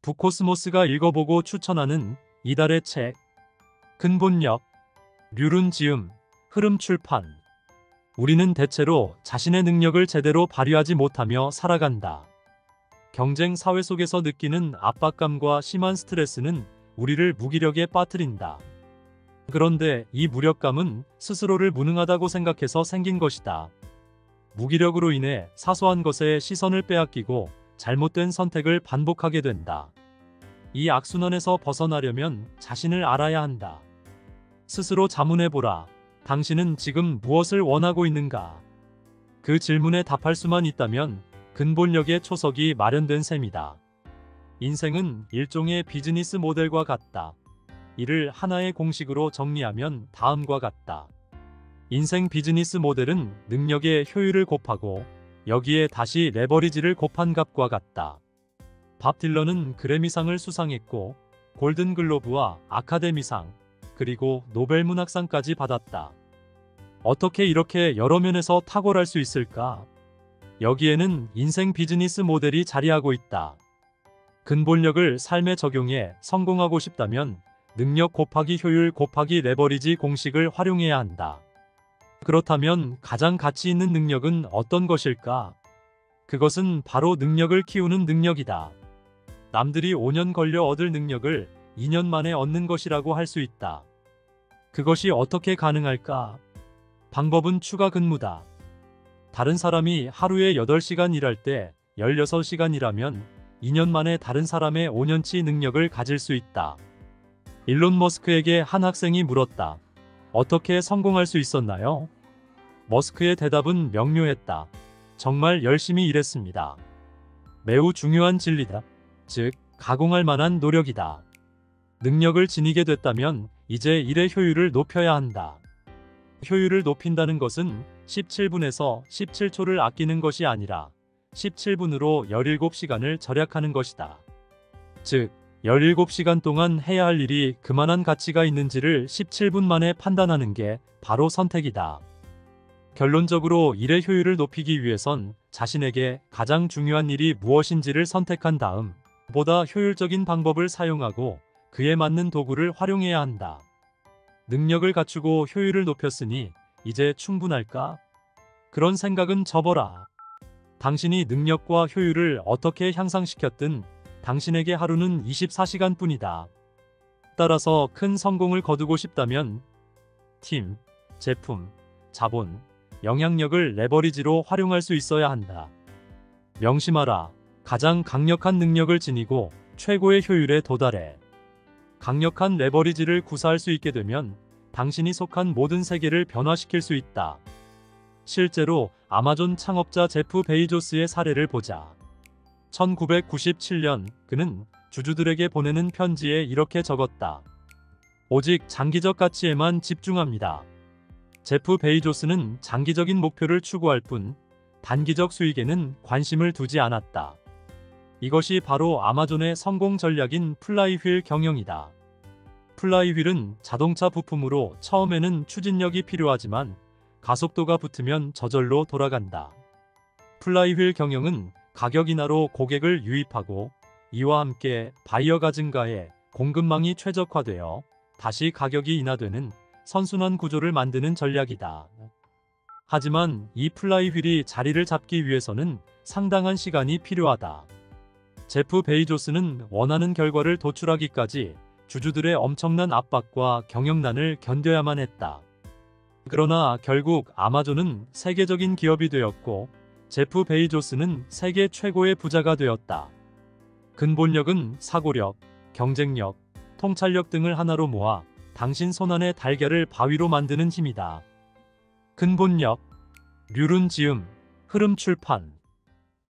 북코스모스가 읽어보고 추천하는 이달의 책. 근본력, 류룬 지음, 흐름 출판. 우리는 대체로 자신의 능력을 제대로 발휘하지 못하며 살아간다. 경쟁 사회 속에서 느끼는 압박감과 심한 스트레스는 우리를 무기력에 빠뜨린다. 그런데 이 무력감은 스스로를 무능하다고 생각해서 생긴 것이다. 무기력으로 인해 사소한 것에 시선을 빼앗기고 잘못된 선택을 반복하게 된다. 이 악순환에서 벗어나려면 자신을 알아야 한다. 스스로 자문해보라. 당신은 지금 무엇을 원하고 있는가? 그 질문에 답할 수만 있다면 근본력의 초석이 마련된 셈이다. 인생은 일종의 비즈니스 모델과 같다. 이를 하나의 공식으로 정리하면 다음과 같다. 인생 비즈니스 모델은 능력의 효율을 곱하고 여기에 다시 레버리지를 곱한 값과 같다. 밥 딜런은 그래미상을 수상했고 골든글로브와 아카데미상, 그리고 노벨 문학상까지 받았다. 어떻게 이렇게 여러 면에서 탁월할 수 있을까? 여기에는 인생 비즈니스 모델이 자리하고 있다. 근본력을 삶에 적용해 성공하고 싶다면 능력 곱하기 효율 곱하기 레버리지 공식을 활용해야 한다. 그렇다면 가장 가치 있는 능력은 어떤 것일까? 그것은 바로 능력을 키우는 능력이다. 남들이 5년 걸려 얻을 능력을 2년 만에 얻는 것이라고 할 수 있다. 그것이 어떻게 가능할까? 방법은 추가 근무다. 다른 사람이 하루에 8시간 일할 때 16시간 일하면 2년 만에 다른 사람의 5년치 능력을 가질 수 있다. 일론 머스크에게 한 학생이 물었다. 어떻게 성공할 수 있었나요? 머스크의 대답은 명료했다. 정말 열심히 일했습니다. 매우 중요한 진리다. 즉, 가공할 만한 노력이다. 능력을 지니게 됐다면 이제 일의 효율을 높여야 한다. 효율을 높인다는 것은 17분에서 17초를 아끼는 것이 아니라 17분으로 17시간을 절약하는 것이다. 즉, 17시간 동안 해야 할 일이 그만한 가치가 있는지를 17분 만에 판단하는 게 바로 선택이다. 결론적으로 일의 효율을 높이기 위해선 자신에게 가장 중요한 일이 무엇인지를 선택한 다음 보다 효율적인 방법을 사용하고 그에 맞는 도구를 활용해야 한다. 능력을 갖추고 효율을 높였으니 이제 충분할까? 그런 생각은 접어라. 당신이 능력과 효율을 어떻게 향상시켰든 당신에게 하루는 24시간 뿐이다. 따라서 큰 성공을 거두고 싶다면 팀, 제품, 자본, 영향력을 레버리지로 활용할 수 있어야 한다. 명심하라. 가장 강력한 능력을 지니고 최고의 효율에 도달해. 강력한 레버리지를 구사할 수 있게 되면 당신이 속한 모든 세계를 변화시킬 수 있다. 실제로 아마존 창업자 제프 베이조스의 사례를 보자. 1997년 그는 주주들에게 보내는 편지에 이렇게 적었다. 오직 장기적 가치에만 집중합니다. 제프 베이조스는 장기적인 목표를 추구할 뿐 단기적 수익에는 관심을 두지 않았다. 이것이 바로 아마존의 성공 전략인 플라이휠 경영이다. 플라이휠은 자동차 부품으로 처음에는 추진력이 필요하지만 가속도가 붙으면 저절로 돌아간다. 플라이휠 경영은 가격 인하로 고객을 유입하고 이와 함께 바이어가 증가해 공급망이 최적화되어 다시 가격이 인하되는 선순환 구조를 만드는 전략이다. 하지만 이 플라이휠이 자리를 잡기 위해서는 상당한 시간이 필요하다. 제프 베이조스는 원하는 결과를 도출하기까지 주주들의 엄청난 압박과 경영난을 견뎌야만 했다. 그러나 결국 아마존은 세계적인 기업이 되었고 제프 베이조스는 세계 최고의 부자가 되었다. 근본력은 사고력, 경쟁력, 통찰력 등을 하나로 모아 당신 손안의 달걀을 바위로 만드는 힘이다. 근본력, 류룬 지음, 흐름 출판.